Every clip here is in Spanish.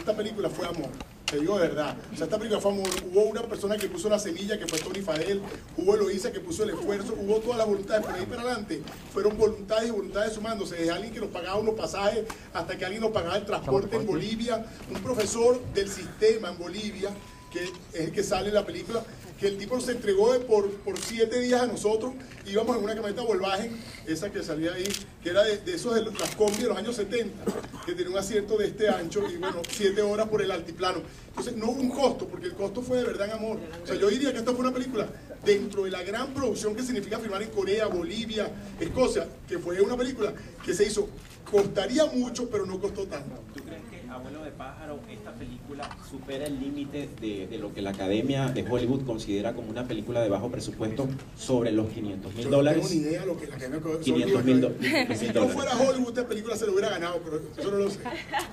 esta película fue amor. Te digo de verdad, o sea, esta película fue amor. Hubo una persona que puso la semilla, que fue Tony Fadel, hubo Eloísa que puso el esfuerzo, hubo todas las voluntades, por ahí para adelante fueron voluntades y voluntades sumándose, desde alguien que nos pagaba unos pasajes hasta que alguien nos pagaba el transporte en Bolivia, un profesor del sistema en Bolivia, que es el que sale en la película, que el tipo se entregó por 7 días a nosotros. Íbamos en una camioneta Volkswagen, esa que salía ahí, que era de esos de las combi de los años 70, que tenía un asiento de este ancho, y bueno, 7 horas por el altiplano. Entonces no hubo un costo, porque el costo fue de verdad en amor. O sea, yo diría que esta fue una película dentro de la gran producción que significa filmar en Corea, Bolivia, Escocia, que fue una película que se hizo, costaría mucho, pero no costó tanto. ¿Tú crees que Abuelo de Pájaro, esta película, supera el límite de lo que la Academia de Hollywood considera como una película de bajo presupuesto sobre los $500,000? Yo no tengo ni idea de lo que la Academia... $500,000. Si no fuera Hollywood, esta película se lo hubiera ganado, pero eso no lo sé.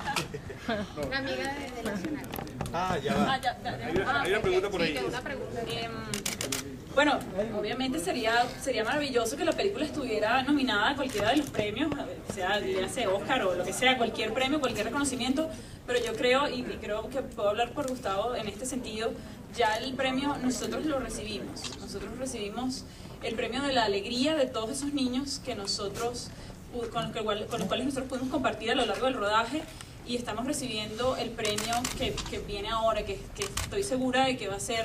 No. Una amiga de Nacional. Ya va. Hay una pregunta por ahí. Sí, una pregunta. Bueno, obviamente sería maravilloso que la película estuviera nominada a cualquiera de los premios, sea Oscar o lo que sea, cualquier premio, cualquier reconocimiento, pero yo creo, y creo que puedo hablar por Gustavo en este sentido, ya el premio nosotros lo recibimos. Nosotros recibimos el premio de la alegría de todos esos niños que nosotros, con los cuales nosotros pudimos compartir a lo largo del rodaje, y estamos recibiendo el premio que viene ahora, que estoy segura de que va a ser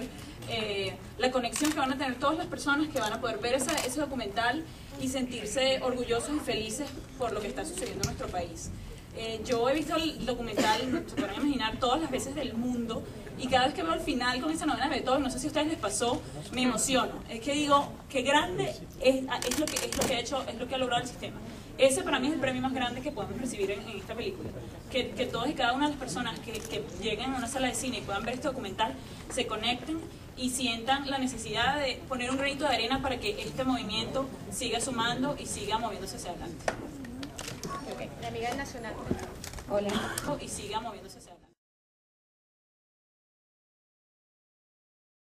la conexión que van a tener todas las personas que van a poder ver ese documental y sentirse orgullosos y felices por lo que está sucediendo en nuestro país. Yo he visto el documental, se podrán imaginar, todas las veces del mundo, y cada vez que veo el final con esa novena de Beethoven, no sé si a ustedes les pasó, me emociono. Es que digo, qué grande es lo que ha hecho, es lo que ha logrado el sistema. Ese para mí es el premio más grande que podemos recibir en esta película. Que todos y cada una de las personas que lleguen a una sala de cine y puedan ver este documental, se conecten y sientan la necesidad de poner un granito de arena para que este movimiento siga sumando y siga moviéndose hacia adelante. Okay. La amiga del Nacional. Hola. Y siga moviéndose hacia adelante.